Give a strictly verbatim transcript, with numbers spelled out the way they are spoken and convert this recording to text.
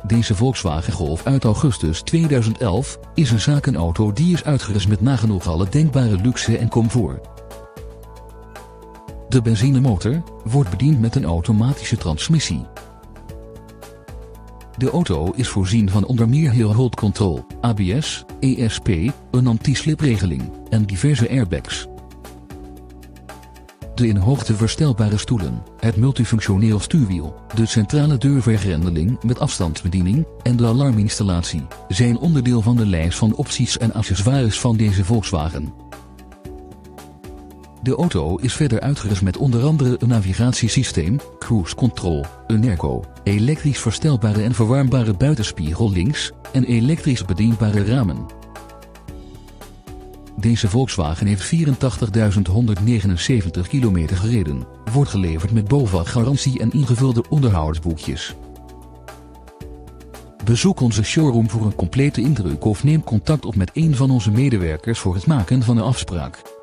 Deze Volkswagen Golf uit augustus tweeduizend elf is een zakenauto die is uitgerust met nagenoeg alle denkbare luxe en comfort. De benzinemotor wordt bediend met een automatische transmissie. De auto is voorzien van onder meer hill hold control, A B S, E S P, een anti-slipregeling en diverse airbags. De in hoogte verstelbare stoelen, het multifunctioneel stuurwiel, de centrale deurvergrendeling met afstandsbediening en de alarminstallatie zijn onderdeel van de lijst van opties en accessoires van deze Volkswagen. De auto is verder uitgerust met onder andere een navigatiesysteem, cruise control, een airco, elektrisch verstelbare en verwarmbare buitenspiegel links en elektrisch bedienbare ramen. Deze Volkswagen heeft vierentachtigduizend honderdnegenenzeventig kilometer gereden, wordt geleverd met B O V A-garantie en ingevulde onderhoudsboekjes. Bezoek onze showroom voor een complete indruk of neem contact op met een van onze medewerkers voor het maken van een afspraak.